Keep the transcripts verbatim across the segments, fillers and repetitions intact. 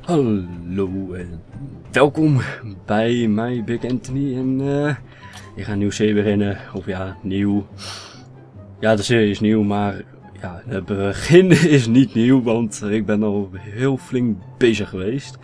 Hallo en welkom bij mij, Big Anthony. En uh, ik ga een nieuwe serie beginnen. Of ja, nieuw. Ja, de serie is nieuw, maar ja, het begin is niet nieuw, want ik ben al heel flink bezig geweest.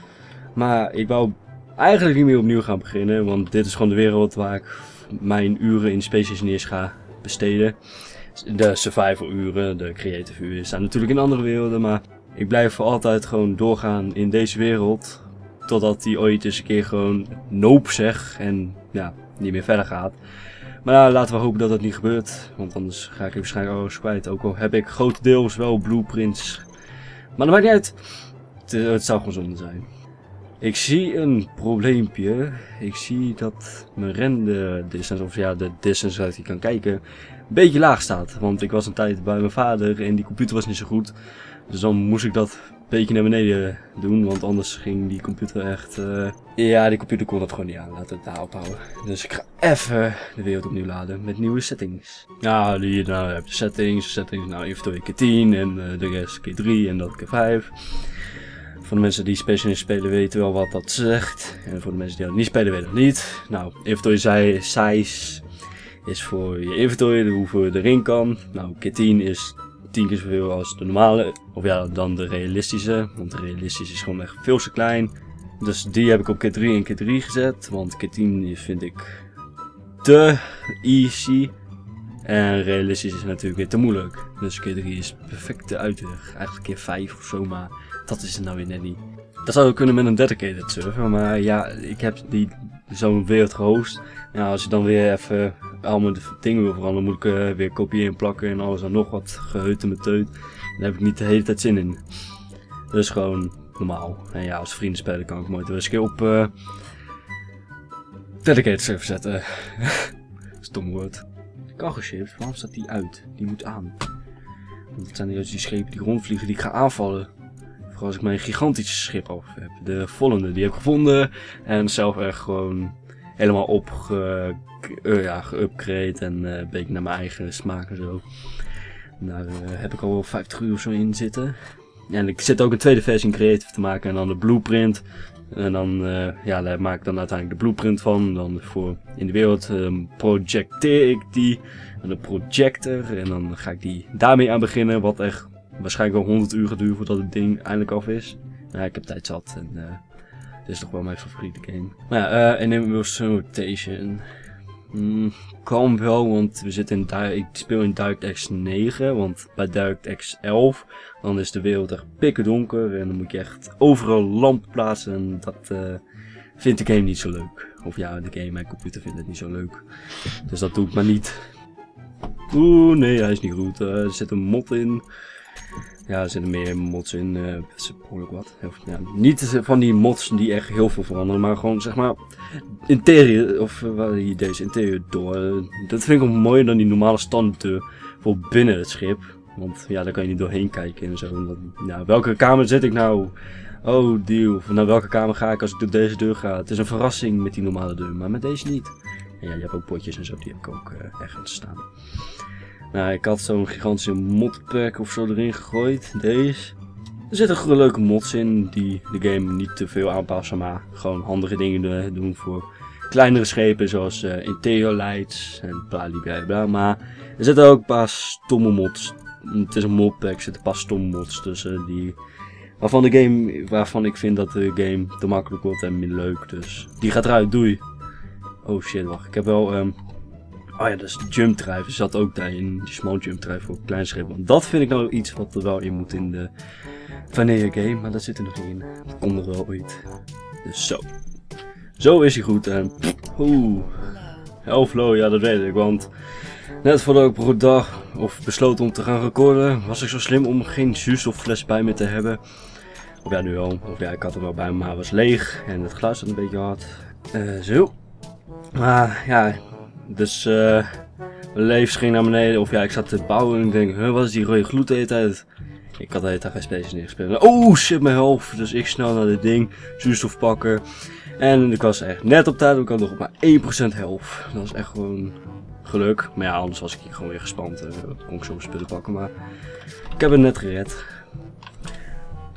Maar ik wou eigenlijk niet meer opnieuw gaan beginnen, want dit is gewoon de wereld waar ik mijn uren in Space Engineers ga besteden. De survival uren, de creative uren staan natuurlijk in andere werelden, maar ik blijf voor altijd gewoon doorgaan in deze wereld. Totdat die ooit eens een keer gewoon nope zegt en ja, niet meer verder gaat. Maar nou, laten we hopen dat dat niet gebeurt, want anders ga ik waarschijnlijk alles kwijt. Ook al heb ik grotendeels wel blueprints. Maar dat maakt niet uit. Het, het zou gewoon zonde zijn. Ik zie een probleempje. Ik zie dat mijn render distance, of ja, de distance uit die kan kijken, een beetje laag staat. Want ik was een tijd bij mijn vader en die computer was niet zo goed. Dus dan moest ik dat een beetje naar beneden doen, want anders ging die computer echt... Uh... Ja, die computer kon dat gewoon niet aan. Laten we het daar ophouden. Dus ik ga even de wereld opnieuw laden met nieuwe settings. Nou, hier nou, heb je settings, settings, nou inventory keer tien en uh, de rest keer drie en dat keer vijf. Voor de mensen die Space Engineers spelen weten wel wat dat zegt. En voor de mensen die dat niet spelen weten het niet. Nou, inventory size is voor je inventory, hoeveel je erin kan. Nou, keer tien is tien keer zoveel als de normale, of ja, dan de realistische, want de realistische is gewoon echt veel te klein. Dus die heb ik op keer drie en keer drie gezet, want keer tien vind ik te easy. En realistisch is natuurlijk weer te moeilijk. Dus keer drie is perfecte uitweg. Eigenlijk keer vijf of zo, maar dat is het nou weer net niet. Dat zou kunnen met een dedicated server, maar ja, ik heb die zo'n wereld gehost. Ja, als je dan weer even allemaal de dingen wil veranderen, moet ik uh, weer kopiëren en plakken en alles dan nog wat geheut en meteut. Daar heb ik niet de hele tijd zin in. Dus gewoon normaal. En ja, als vrienden spelen kan ik mooi eens een keer op uh, dedicated server zetten. Stom woord. Cargo ships, waarom staat die uit? Die moet aan. Want het zijn juist die schepen die rondvliegen die ik ga aanvallen. Vooral als ik mijn gigantische schip af heb. De volgende, die heb ik gevonden. En zelf echt gewoon helemaal op ge, uh, ja, geupgrade en uh, een beetje naar mijn eigen smaak en zo. Daar uh, heb ik al wel vijftig uur of zo in zitten. En ik zit ook een tweede versie in creative te maken en dan de blueprint. En dan, uh, ja, daar maak ik dan uiteindelijk de blueprint van. Dan voor in de wereld um, projecteer ik die met een projector. En dan ga ik die daarmee aan beginnen. Wat echt waarschijnlijk wel honderd uur gaat duren voordat het ding eindelijk af is. Ja, ik heb tijd zat en uh, dit is toch wel mijn favoriete game. Maar ja, uh, Enemies Rotation. Mm, kan wel, want we zitten in ik speel in DirectX negen, want bij DirectX elf dan is de wereld echt pikken donker en dan moet je echt overal lampen plaatsen en dat uh, vindt de game niet zo leuk. Of ja, de game, mijn computer vindt het niet zo leuk. Dus dat doe ik maar niet. Oeh, nee, hij is niet goed. Uh, er zit een mod in. Ja, er zitten meer mods in, uh, best behoorlijk wat. Ja, niet van die mods die echt heel veel veranderen, maar gewoon zeg maar interieur, of uh, deze interieur door. Uh, dat vind ik ook mooier dan die normale standdeur voor binnen het schip. Want ja, daar kan je niet doorheen kijken en zo. En dat, ja, welke kamer zit ik nou? Oh, die, of naar welke kamer ga ik als ik door deze deur ga? Het is een verrassing met die normale deur, maar met deze niet. En ja, je hebt ook potjes en zo, die heb ik ook uh, ergens staan. Nou, ik had zo'n gigantische modpack of zo erin gegooid, deze. Er zitten leuke mods in die de game niet te veel aanpassen, maar gewoon handige dingen doen voor kleinere schepen zoals uh, interior lights en bla. Maar er zitten ook een paar stomme mods. Het is een modpack, er zitten een paar stomme mods tussen die waarvan de game, waarvan ik vind dat de game te makkelijk wordt en minder leuk. Dus die gaat eruit, doei. Oh shit, wacht, ik heb wel... Um, Oh ja, dus de jump drive zat ook daarin, die small jump drive voor klein schepen. Want dat vind ik nou iets wat er wel in moet in de vanilla game, maar dat zit er nog niet in. Dat komt er wel ooit. Dus zo. Zo is hij goed en oeh. elf low, ja dat weet ik, want net voordat ik op dag of besloten om te gaan recorden, was ik zo slim om geen zuurstoffles bij me te hebben. Of ja, nu wel. Of ja, ik had hem wel bij me, maar hij was leeg en het geluid zat een beetje hard. Uh, zo. Maar ja... Dus uh, mijn leven ging naar beneden, of ja, ik zat te bouwen en ik denk, huh, wat is die rode gloed de hele tijd? Ik had de hele tijd geen Space Engineers gespeeld. Oh shit, mijn helft. Dus ik snel naar dit ding, zuurstof pakken. En ik was echt net op tijd, ik had nog maar één procent helft. Dat was echt gewoon geluk. Maar ja, anders was ik hier gewoon weer gespand en uh, kon ik zo spullen pakken. Maar ik heb het net gered.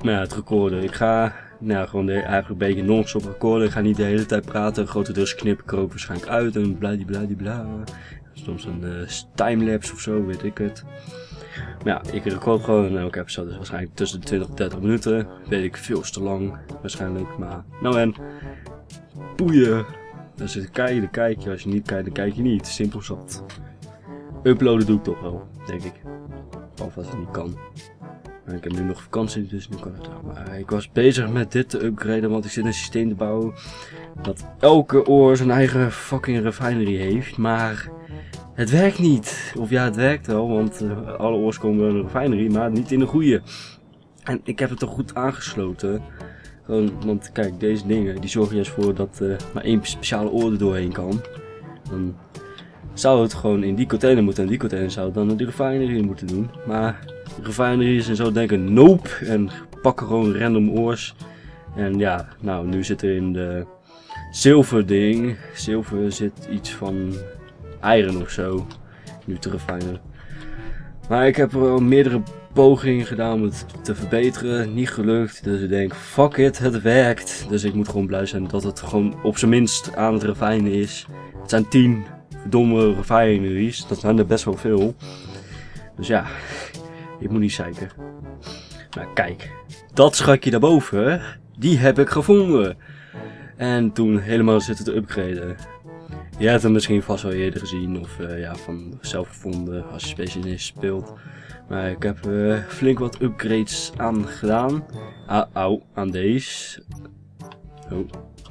Maar ja, het recorden. Ik ga nou, gewoon de, eigenlijk een beetje non-stop recorden. Ik ga niet de hele tijd praten. Grotendeels knip ik er ook waarschijnlijk uit en bladibladibla. Soms een uh, timelapse of zo, weet ik het. Maar ja, ik record gewoon en elke episode is waarschijnlijk tussen de twintig en dertig minuten. Weet ik, veel te lang waarschijnlijk. Maar nou en, boeien. Als je kijkt, dan kijk je. Als je niet kijkt, dan kijk je niet. Simpel zat. Uploaden doe ik toch wel, denk ik. Of als het niet kan. Maar ik heb nu nog vakantie, dus nu kan het wel. Maar ik was bezig met dit te upgraden, want ik zit een systeem te bouwen. Dat elke oor zijn eigen fucking refinery heeft. Maar het werkt niet. Of ja, het werkt wel, want uh, alle oors komen in een refinery, maar niet in de goede. En ik heb het toch goed aangesloten. Gewoon, want kijk, deze dingen die zorgen juist voor dat uh, maar één speciale oor er doorheen kan. Dan zou het gewoon in die container moeten en die container zou het dan in die refinery moeten doen. Maar de refineries en zo denken nope en pakken gewoon random oors. En ja, nou nu zit er in de zilver ding, zilver zit iets van iron of zo, nu te refinen. Maar ik heb er al meerdere pogingen gedaan om het te verbeteren, niet gelukt. Dus ik denk fuck it, het werkt. Dus ik moet gewoon blij zijn dat het gewoon op zijn minst aan het refinen is. Het zijn tien verdomme refineries, dat zijn er best wel veel. Dus ja, ik moet niet zeiken. Maar kijk, dat schatje daarboven, die heb ik gevonden. En toen helemaal zitten te upgraden. Je hebt hem misschien vast wel eerder gezien of uh, ja, van zelf gevonden als je specialist speelt. Maar ik heb uh, flink wat upgrades aan gedaan. Au, au, aan deze. Oh.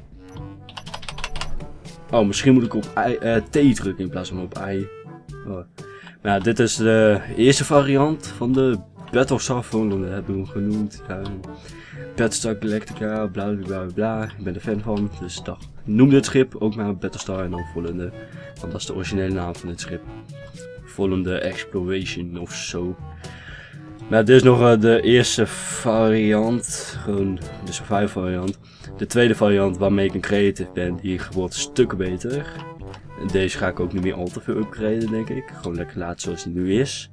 Oh, misschien moet ik op I, uh, T drukken in plaats van op I. Oh. Maar ja, dit is de eerste variant van de Battlestar Volende, hebben we hem genoemd. Ja, Battlestar Galactica, bla bla bla bla. Ik ben er fan van, dus dacht, noem dit schip ook maar Battlestar en dan Volende. Want dat is de originele naam van dit schip. Volende Exploration of zo. Maar dit is nog uh, de eerste variant, gewoon de survival variant. De tweede variant waarmee ik een creative ben, die wordt stukken beter. En deze ga ik ook niet meer al te veel upgraden, denk ik. Gewoon lekker laten zoals die nu is.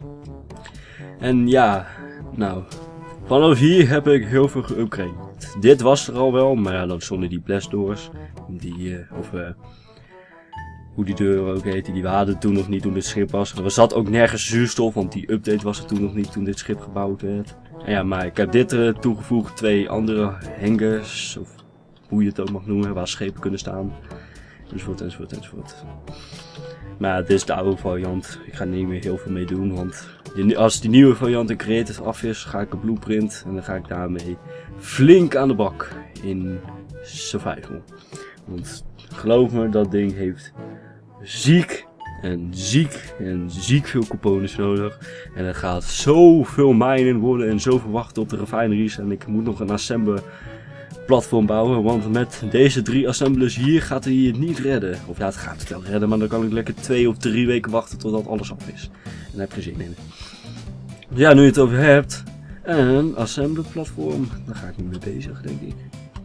En ja, nou, vanaf hier heb ik heel veel geupgraded. Dit was er al wel, maar ja, dan zonder die blast doors. Die, uh, of uh, hoe die deur ook heet, die waren toen nog niet toen dit schip was. Er zat ook nergens zuurstof, want die update was er toen nog niet toen dit schip gebouwd werd. En ja, maar ik heb dit uh, toegevoegd, twee andere hangars, of hoe je het ook mag noemen, waar schepen kunnen staan. Enzovoort, enzovoort, enzovoort. Maar dit is de oude variant. Ik ga er niet meer heel veel mee doen, want die, als die nieuwe variant in creative af is, ga ik een blueprint en dan ga ik daarmee flink aan de bak in survival. Want geloof me, dat ding heeft ziek en ziek en ziek veel components nodig. En er gaat zoveel minen worden en zoveel wachten op de refineries. En ik moet nog een assembler platform bouwen, want met deze drie assemblers hier gaat hij het niet redden. Of ja, het gaat het wel redden, maar dan kan ik lekker twee of drie weken wachten totdat alles af is. En daar heb ik geen zin in. Ja, nu je het over hebt, een assembler platform, daar ga ik niet mee bezig, denk ik.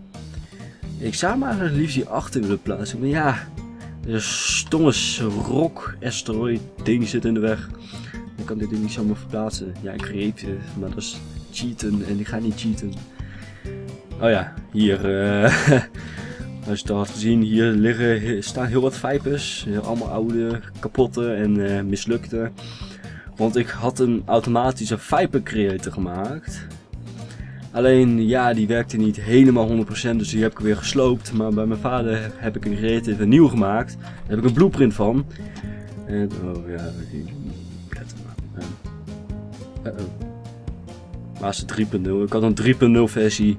Ik zou maar het liefst hier achter willen plaatsen, maar ja, er is stomme rock asteroid ding zit in de weg. Ik kan dit ding niet zomaar verplaatsen. Ja, ik greep je, maar dat is cheaten en ik ga niet cheaten. Oh ja, hier, uh, als je het al had gezien, hier liggen, staan heel wat vipers. Allemaal oude, kapotte en uh, mislukte. Want ik had een automatische viper creator gemaakt. Alleen, ja, die werkte niet helemaal honderd procent, dus die heb ik weer gesloopt. Maar bij mijn vader heb ik een creator nieuw gemaakt. Daar heb ik een blueprint van. En, oh ja, let maar. Uh oh. Waar is de drie punt nul? Ik had een drie punt nul versie.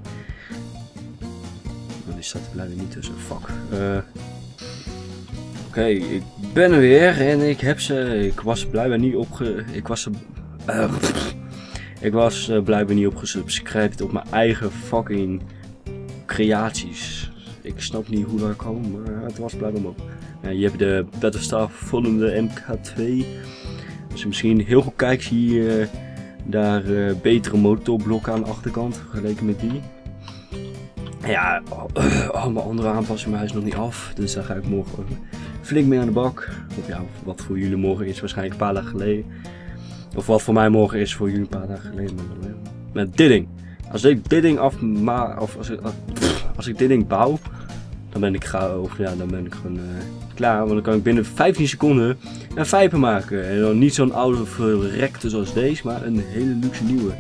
Die staat er blijkbaar niet tussen, fuck. Uh, Oké, okay, ik ben er weer en ik heb ze, ik was blijkbaar niet opge... Ik was er... Uh, ik was uh, blijkbaar niet opgesubscribed op mijn eigen fucking creaties. Ik snap niet hoe dat kwam, maar het was blijkbaar ook. Ja, je hebt de Battlestar Volende M K twee. Als je misschien heel goed kijkt, zie je uh, daar uh, betere motorblokken aan de achterkant, vergeleken met die. Ja, allemaal andere aanpassingen, maar hij is nog niet af. Dus daar ga ik morgen flink mee aan de bak. Of ja, wat voor jullie morgen is waarschijnlijk een paar dagen geleden. Of wat voor mij morgen is voor jullie een paar dagen geleden. Met dit ding. Als ik dit ding afmaak, of als ik, als ik dit ding bouw, dan ben ik gauw, of ja, dan ben ik gewoon uh, klaar. Want dan kan ik binnen vijftien seconden een vijper maken. En dan niet zo'n oude verrekte zoals deze, maar een hele luxe nieuwe.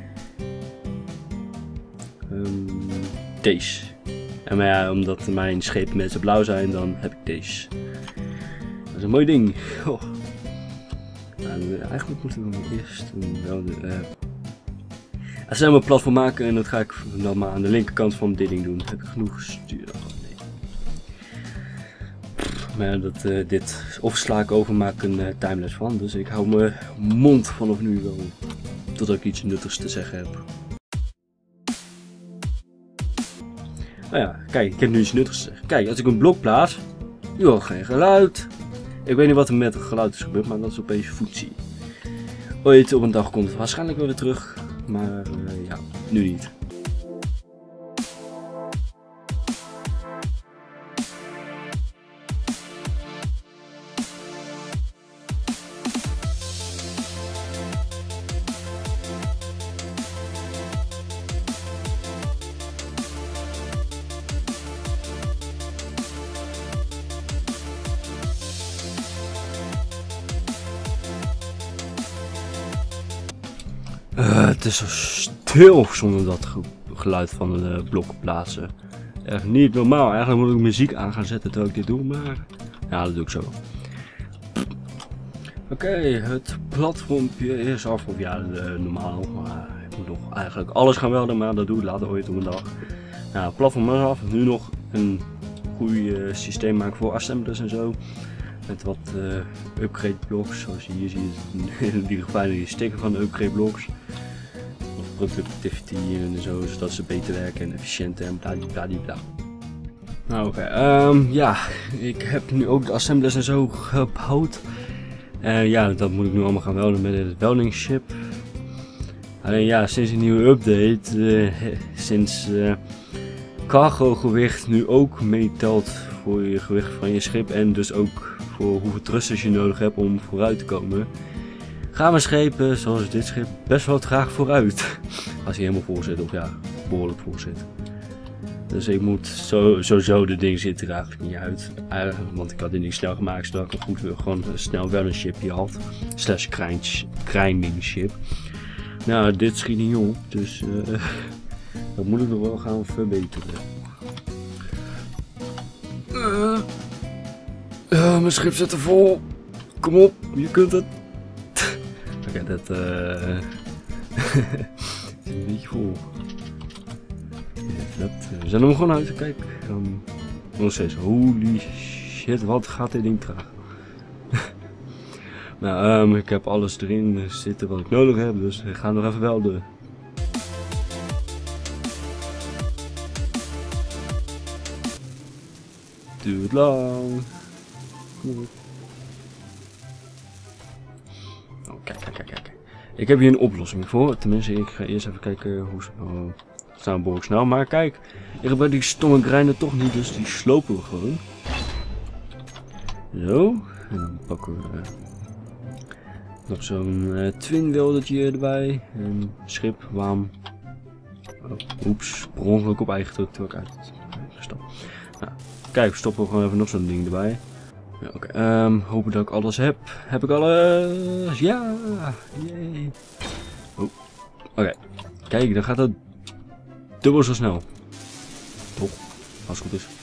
Um, deze. En maar ja, omdat mijn schepen met z'n blauw zijn, dan heb ik deze. Dat is een mooi ding. Oh. Nou, eigenlijk moeten we eerst wel de... Uh, als we een platform maken en dat ga ik dan maar aan de linkerkant van dit ding doen. Heb ik genoeg gestuurd? Oh, nee. Maar ja, dat, uh, dit of sla ik over, maak ik een uh, timelapse van. Dus ik hou mijn mond vanaf nu wel. Totdat ik iets nuttigs te zeggen heb. Nou ja, kijk, ik heb nu iets nuttigs te zeggen. Kijk, als ik een blok plaats, nu hoor geen geluid. Ik weet niet wat er met het geluid is gebeurd, maar dat is opeens voetzie. Ooit op een dag komt het waarschijnlijk weer terug, maar uh, ja, nu niet. Uh, het is zo stil zonder dat ge geluid van de uh, blokken plaatsen. Echt niet normaal. Eigenlijk moet ik muziek aan gaan zetten terwijl ik dit doe, maar ja, dat doe ik zo. Oké, okay, het platformpje is af. Of ja, uh, normaal. Maar ik moet nog eigenlijk alles gaan welden, maar dat doe ik later ooit op een dag. Nou, het platform is af. Nu nog een goed uh, systeem maken voor assemblers en zo. Met wat uh, upgrade blocks, zoals je hier ziet, die gefijnde sticker van de upgrade blocks. Of productivity en zo, zodat ze beter werken en efficiënter en bladibladibla. Nou oké, okay. um, ja, ik heb nu ook de assemblers en zo gebouwd. En uh, ja, dat moet ik nu allemaal gaan welden met het welding chip. Alleen ja, sinds een nieuwe update, uh, sinds uh, cargo gewicht nu ook meetelt voor je gewicht van je schip en dus ook voor hoeveel thrusters je nodig hebt om vooruit te komen, gaan mijn schepen, zoals dit schip, best wel traag vooruit. Als hij helemaal vol zit, of ja, behoorlijk vol zit. Dus ik moet zo, sowieso, de ding zit er eigenlijk niet uit. Eigenlijk, want ik had dit ding snel gemaakt, zodat ik een goed gewoon snel wel een chipje had. Slash grinding ship. Nou, dit schiet niet op, dus uh, dat moet ik nog wel gaan verbeteren. Uh, uh, mijn schip zit er vol. Kom op, je kunt het. Oké, okay, dat uh, is een beetje vol. Ja, dat, uh, we zijn er gewoon uit te kijken. Dan nog steeds. Holy shit, wat gaat dit ding traag. Nou, um, ik heb alles erin zitten wat ik nodig heb, dus ik ga nog even welden. Duurt lang. Kom op. Oh, kijk, kijk, kijk, kijk. Ik heb hier een oplossing voor. Tenminste, ik ga eerst even kijken hoe ze oh, staan behoorlijk snel. Maar kijk, ik gebruik die stomme grinder toch niet, dus die slopen we gewoon. Zo. En dan pakken we uh, nog zo'n uh, twin weldertje erbij. En schip, waarom? Oh, oeps, per ongeluk op eigen druk terwijl ik uit gestapt. Nou, kijk, we stoppen gewoon even nog zo'n ding erbij. Ja, oké, okay. um, hopen dat ik alles heb. Heb ik alles? Ja! Yay! Oh, oké. Okay. Kijk, dan gaat het dubbel zo snel. Toch? Als het goed is.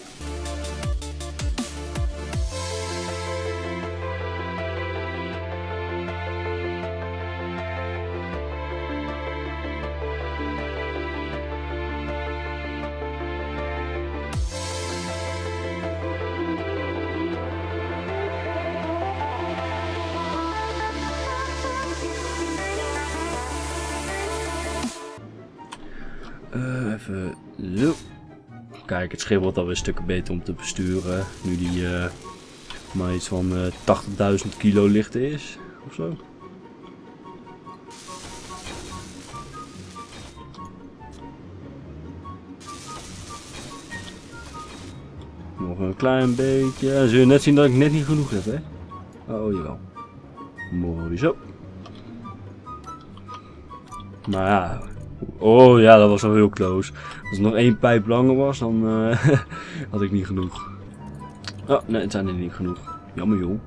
Uh, even zo. Kijk, het schip wordt alweer stukken beter om te besturen. Nu die uh, maar iets van uh, tachtigduizend kilo lichter is. Of zo. Nog een klein beetje. Ja, zul je net zien dat ik net niet genoeg heb, hè? Oh, jawel. Mooi zo. Maar ja. Oh ja, dat was al heel close. Als het nog één pijp langer was, dan uh, had ik niet genoeg. Oh, nee, het zijn er niet genoeg. Jammer joh.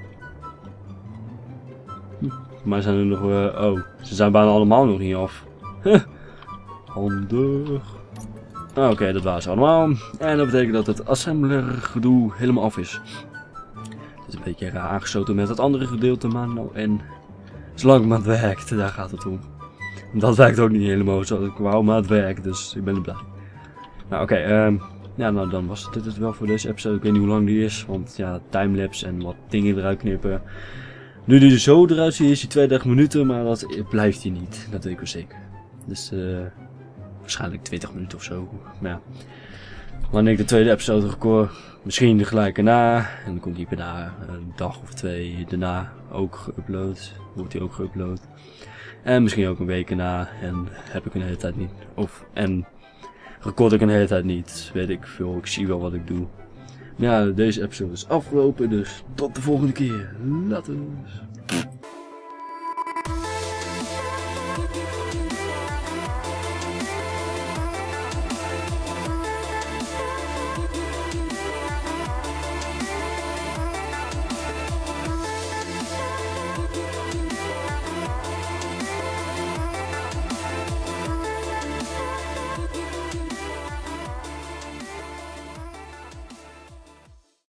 Hm. Maar zijn er nog... Uh, oh, ze zijn bijna allemaal nog niet af. Huh. Handig. Ah, Oké, okay, dat waren ze allemaal. En dat betekent dat het assembler gedoe helemaal af is. Het is een beetje raar aangesloten met het andere gedeelte, maar nou en... Zolang het maar werkt, daar gaat het om. Dat werkt ook niet helemaal zoals ik wou, maar het werkt, dus ik ben er blij. Nou oké, okay, um, ja, nou dan was dit het wel voor deze episode. Ik weet niet hoe lang die is, want ja, timelapse en wat dingen eruit knippen. Nu die er zo eruit ziet, is die tweeëndertig minuten, maar dat blijft hij niet, dat weet ik wel zeker. Dus uh, waarschijnlijk twintig minuten of zo, maar ja. Wanneer ik de tweede episode record, misschien gelijk erna, en dan komt die daarna een dag of twee daarna ook geüpload, wordt die ook geüpload. En misschien ook een week erna en heb ik een hele tijd niet, of en record ik een hele tijd niet, weet ik veel, ik zie wel wat ik doe. Maar ja, deze episode is afgelopen, dus tot de volgende keer, later.